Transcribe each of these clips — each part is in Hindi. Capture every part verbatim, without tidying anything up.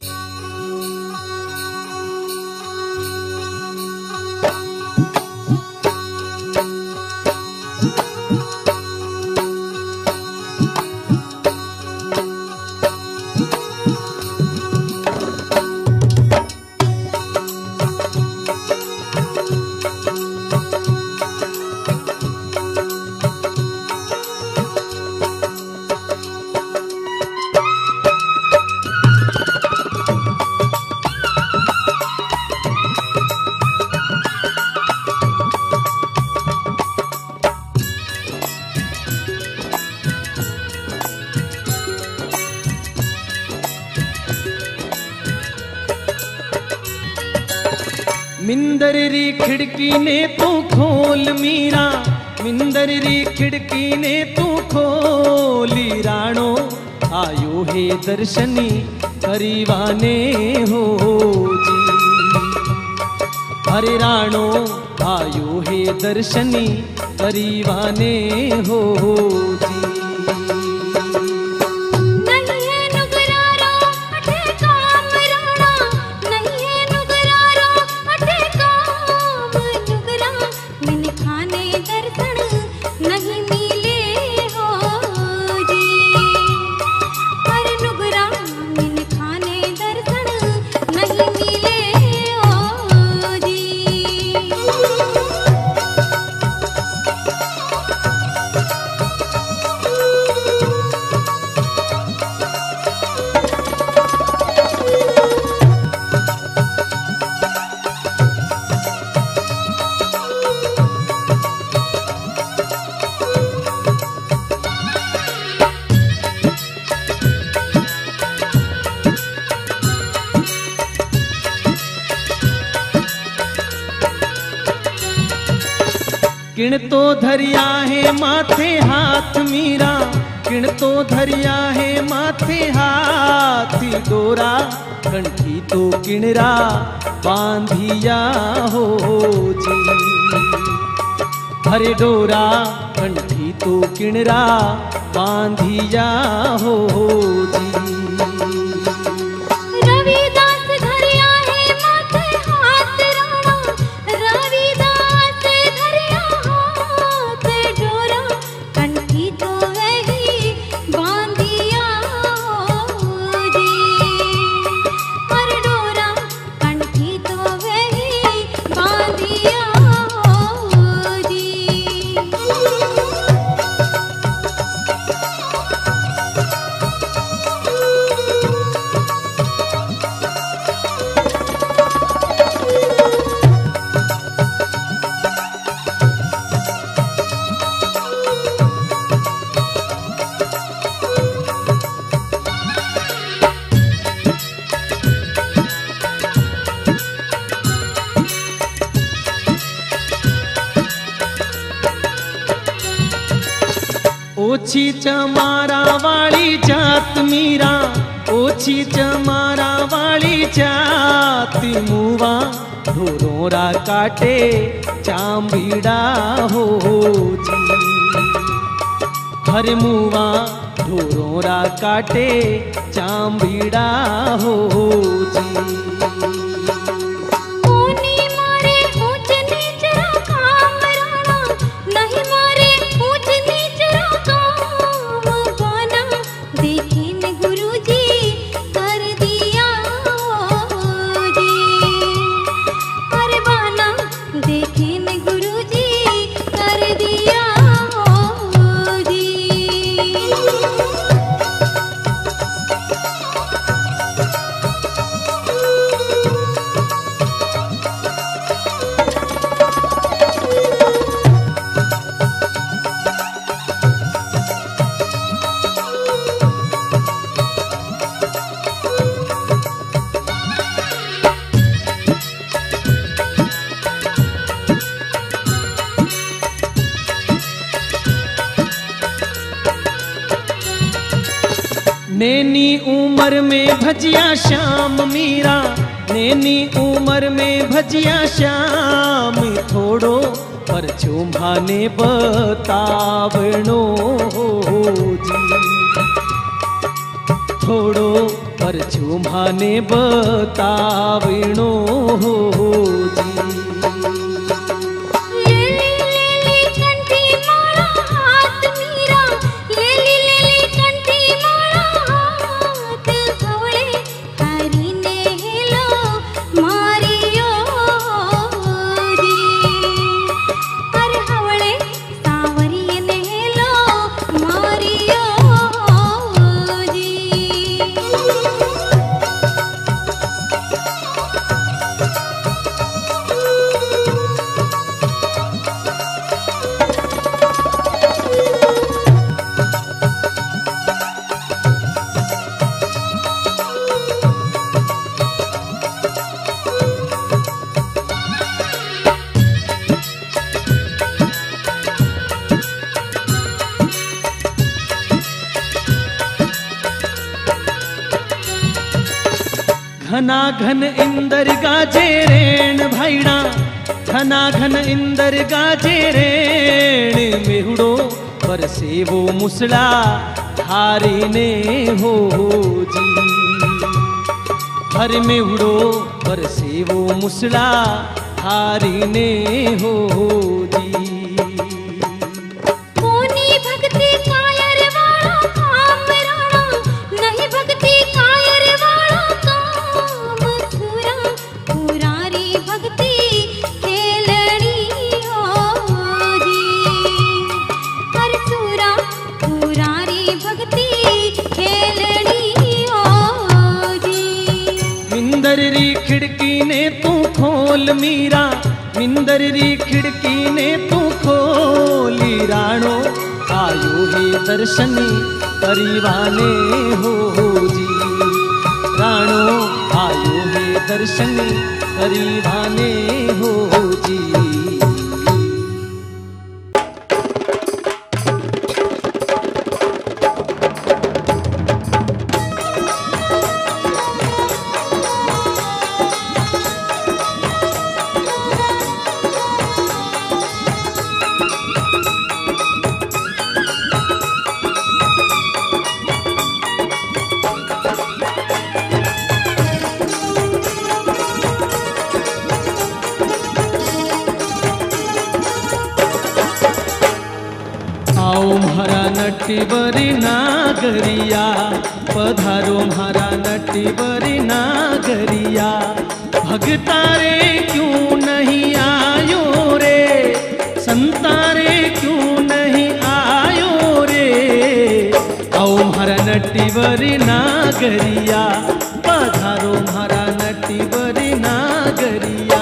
मिंदर री खिड़की ने तू खोल मीरा, मिंदर री खिड़की ने तू खोली, राणो आयो है दर्शनी करीवाने हो जी। अरे राणो आयो है दर्शनी करीवाने हो जी। किण तो धरिया है माथे हाथ मीरा, किण तो धरिया है माथे हाथ, डोरा कंठी तो किणरा बांधिया हो जी। हरे डोरा कंठी तो किणरा बांधिया हो जी। ओछी चमारा वाली जात मीरा, ओछी चमारा वाली जात, मुवा ढोरोरा काटे चांबीड़ा हो जी। हर मुवा ढोरोरा काटे चांबीड़ा हो जी। नैनी उम्र में भजिया श्याम मीरा, नैनी उम्र में भजिया श्याम, थोड़ो पर चुम्भाने बतावनो जी। थोड़ो पर पर छुमाने बताविणो हो जी। घना घन इंदर गाजे रेण भाईड़ा, घना घन इंदर गाजे रेण मेहुड़ो पर से वो मुसड़ा हारी ने हो जी। हर मेहुड़ो पर से वो मुसड़ा हारी ने हो जी। खिड़की ने तू खोल मीरा, मिंदर री खिड़की ने तू खोली राणो आयो हे दर्शनी परिवाने हो जी। राणो आयो हे दर्शनी परिवाने हो जी। नट्टीवरी नागरिया पधारो म्हारा नट्टीवरी नागरिया। भगतारे क्यों नहीं आयो रे, संतारे क्यों नहीं आयो रे। आओ म्हारा नट्टीवरी नागरिया पधारो म्हारा नट्टीवरी नागरिया।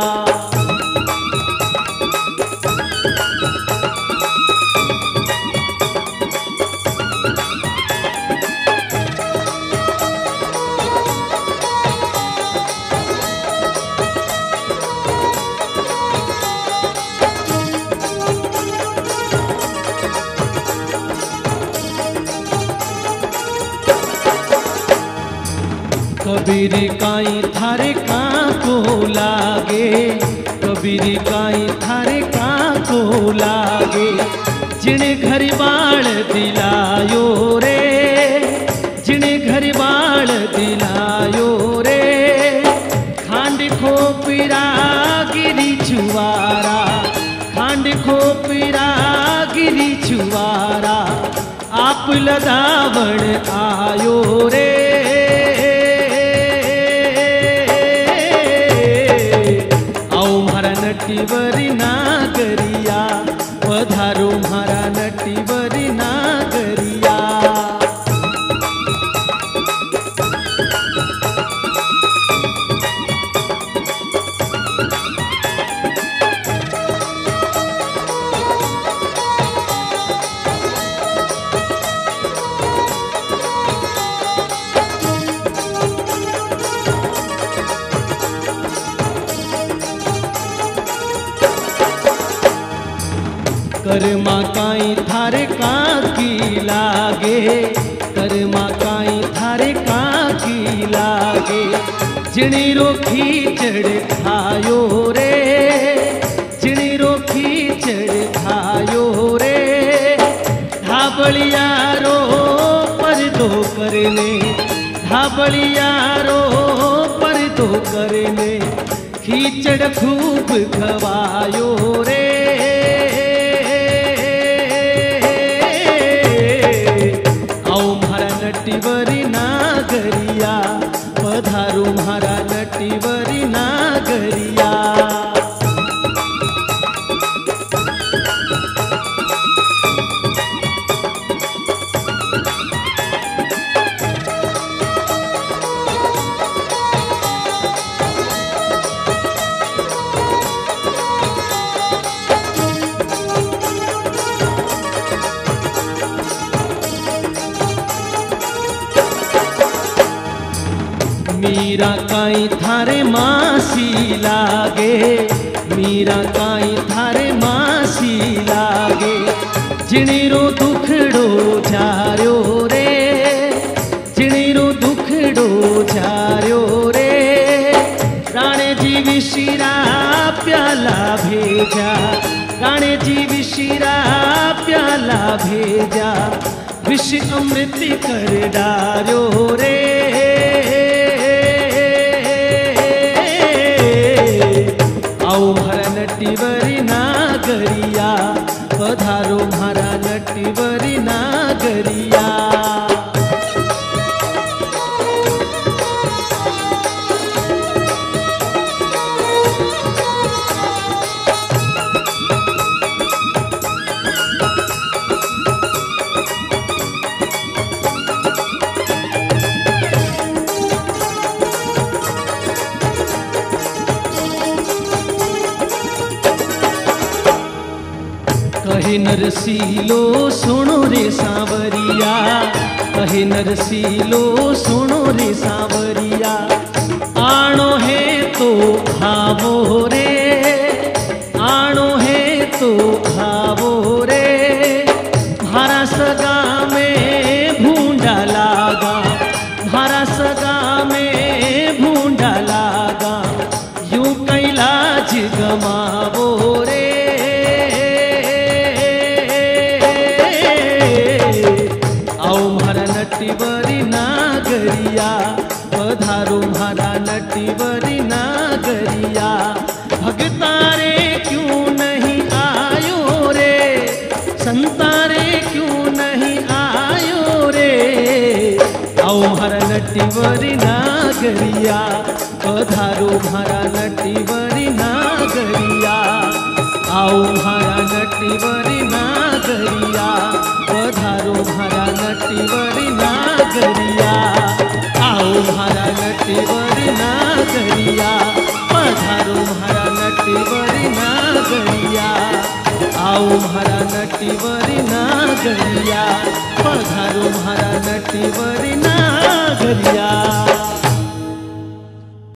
कबीर काई थारे काको लागे, कबीर काई थारे काको लागे। जिने घर बाल दिलायो रे, जिने घर बाल दिलायो रे। खांड खोपीरा गिरी छुआरा, खांड खोपीरा गिरी छुआरा। आप लदावण आयो रे, नट्टीवरी नागरिया पधारो म्हारा नट्टीवरी नागरिया। कर्मा काई थारे काकी लागे, कर्मा काई थारे काकी लागे। जिणी रोखी चढ़ खायो रे, जिणी रोखी चढ़ खायो रे। ढाबलिया रो पर्दो करने, बाबलियारो परदो करने खीचड़ खूब खवायो रे। आओ मारा नटीवरी नागरिया, पधारो मारा नटीवरी नागरिया। मीरा काई थारे मासी लागे, मीरा काई थारे मासी लागे। जिणीरो दुखड़ो जार्यो रे, जिणीरो दुखड़ो जार्यो रे। राणे जी विशिरा प्याला भेजा, राणे जी विशिरा प्याला भेजा। विष अमृत कर डार्यो रे। आओ मारा नटीवरी नागरिया, पधारो मारा नटीवरी नागरिया। कहे नरसीलो सुनो रे सांवरिया, कहे नरसीलो सुनो रे सांवरिया। आणो है तो खावो रे, आणो है तो खावो रे। भारा सगा में भूंडा लागा, भारा सगा में भूंडा लागा। यूं कैलाज गमावो रे। नटीवरी नागरिया, पधारो मारा नटीवरी नागरिया। भगतारे क्यों नहीं आयो रे, संतारे क्यों नहीं आयो रे। आओ मारा नटीवरी नागरिया, पधारो मारा नटीवरी नागरिया। आओ मारा नटीवरी नागरिया, पधारो मारा नटीवरी नागरिया। आओ मारा नटीवरी नागरिया, पधारो मारा नटीवरी नागरिया। आओ मारा नटीवरी नागरिया, पधारो मारा नटीवरी नागरिया।